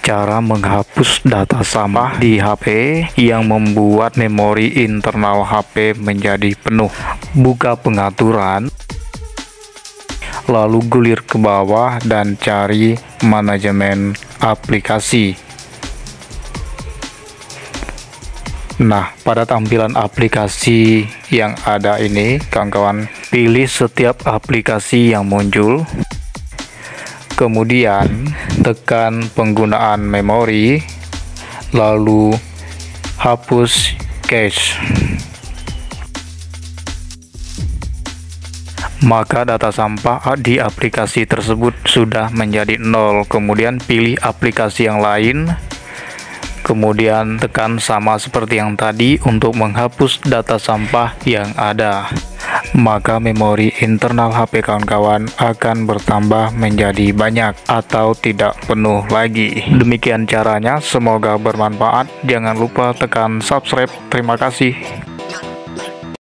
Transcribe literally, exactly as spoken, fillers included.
Cara menghapus data sampah di H P yang membuat memori internal H P menjadi penuh. Buka pengaturan, lalu gulir ke bawah dan cari manajemen aplikasi. Nah, pada tampilan aplikasi yang ada ini, kawan-kawan, pilih setiap aplikasi yang muncul. Kemudian tekan penggunaan memori, lalu hapus cache. Maka data sampah di aplikasi tersebut sudah menjadi nol. Kemudian pilih aplikasi yang lain, kemudian tekan sama seperti yang tadi untuk menghapus data sampah yang ada. Maka memori internal H P kawan-kawan akan bertambah menjadi banyak atau tidak penuh lagi. Demikian caranya, semoga bermanfaat. Jangan lupa tekan subscribe. Terima kasih.